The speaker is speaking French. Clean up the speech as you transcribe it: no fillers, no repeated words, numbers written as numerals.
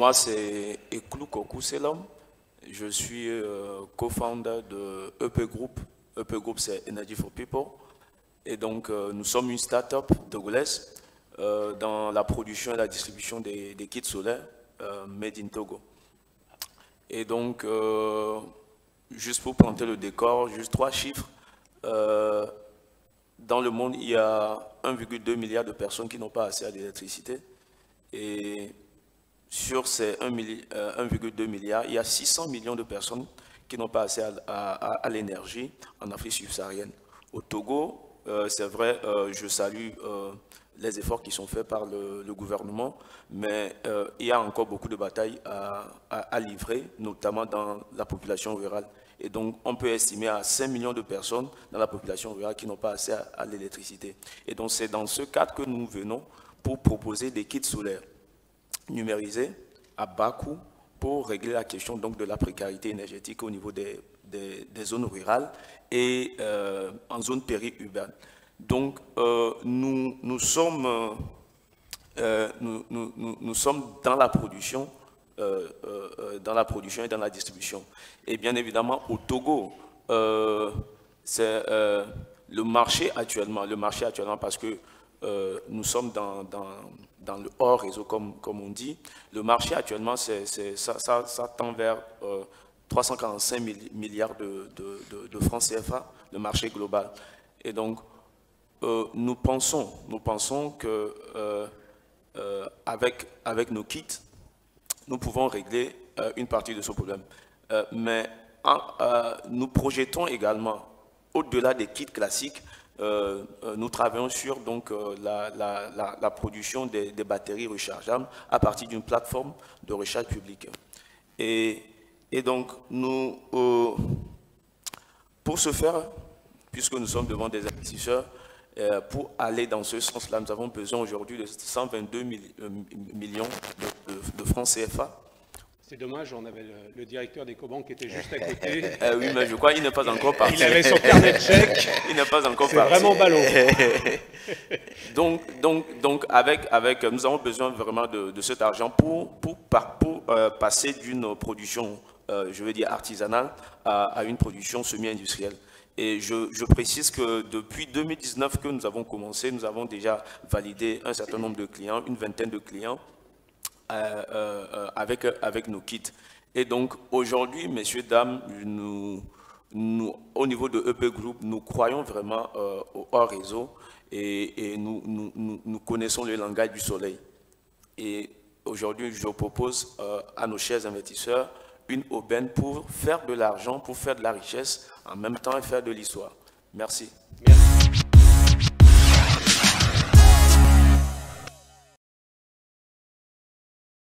Moi, c'est Eklou Kokou Selam. Je suis co-founder de EP Group. EP Group, c'est Energy for People. Et donc, nous sommes une start-up togolaise dans la production et la distribution des kits solaires made in Togo. Et donc, juste pour planter le décor, juste 3 chiffres. Dans le monde, il y a 1,2 milliard de personnes qui n'ont pas accès à l'électricité. Et sur ces 1,2 milliard, il y a 600 millions de personnes qui n'ont pas accès à l'énergie en Afrique subsaharienne. Au Togo, c'est vrai, je salue les efforts qui sont faits par le gouvernement, mais il y a encore beaucoup de batailles à livrer, notamment dans la population rurale. Et donc, on peut estimer à 5 millions de personnes dans la population rurale qui n'ont pas accès à l'électricité. Et donc, c'est dans ce cadre que nous venons pour proposer des kits solaires numérisés à bas coût pour régler la question donc, de la précarité énergétique au niveau des zones rurales et en zone périurbaine. Donc, nous sommes dans la production et dans la distribution. Et bien évidemment, au Togo, c'est le marché actuellement parce que nous sommes dans le hors réseau, comme on dit. Le marché actuellement, ça tend vers 345 milliards de francs CFA, le marché global. Et donc, nous pensons que avec nos kits, nous pouvons régler une partie de ce problème. Mais nous projetons également, au-delà des kits classiques, nous travaillons sur donc, la production des batteries rechargeables à partir d'une plateforme de recharge publique. Et donc, nous, pour ce faire, puisque nous sommes devant des investisseurs, pour aller dans ce sens-là, nous avons besoin aujourd'hui de 122 millions de francs CFA. C'est dommage, on avait le directeur d'Ecobank qui était juste à côté. Oui, mais je crois qu'il n'est pas encore parti. Il avait son carnet de chèques. Il n'est pas encore parti. C'est vraiment ballot. donc nous avons besoin vraiment de cet argent pour passer d'une production, je veux dire, artisanale à une production semi-industrielle. Et je précise que depuis 2019 que nous avons commencé, nous avons déjà validé un certain nombre de clients, une vingtaine de clients, avec nos kits. Et donc aujourd'hui, messieurs, dames, au niveau de EP Group, nous croyons vraiment au hors réseau et nous connaissons le langage du soleil. Et aujourd'hui, je propose à nos chers investisseurs une aubaine pour faire de l'argent, pour faire de la richesse, en même temps et faire de l'histoire. Merci. Merci.